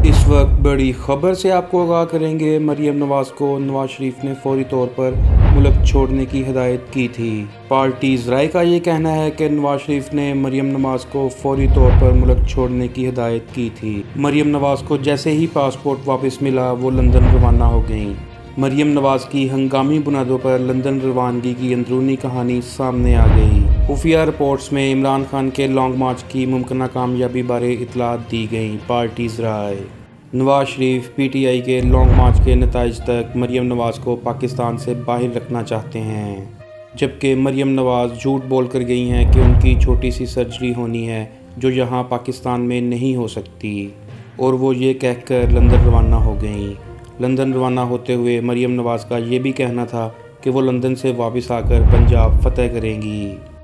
इस वक्त बड़ी खबर से आपको आगाह करेंगे। मरियम नवाज को नवाज शरीफ ने फौरी तौर पर मुल्क छोड़ने की हिदायत की थी। पार्टीज राय का ये कहना है कि नवाज शरीफ ने मरियम नवाज को फौरी तौर पर मुल्क छोड़ने की हिदायत की थी। मरियम नवाज को जैसे ही पासपोर्ट वापस मिला वो लंदन रवाना हो गईं। मरियम नवाज की हंगामी बुनियादों पर लंदन रवानगी की अंदरूनी कहानी सामने आ गई। खुफिया रिपोर्ट्स में इमरान खान के लॉन्ग मार्च की मुमकिन कामयाबी बारे इतलात दी गई। पार्टीज राय नवाज शरीफ पीटीआई के लॉन्ग मार्च के नताइज तक मरियम नवाज को पाकिस्तान से बाहर रखना चाहते हैं, जबकि मरियम नवाज झूठ बोल कर गई हैं कि उनकी छोटी सी सर्जरी होनी है जो यहाँ पाकिस्तान में नहीं हो सकती, और वो ये कहकर लंदन रवाना हो गईं। लंदन रवाना होते हुए मरियम नवाज का ये भी कहना था कि वो लंदन से वापस आकर पंजाब फतह करेंगी।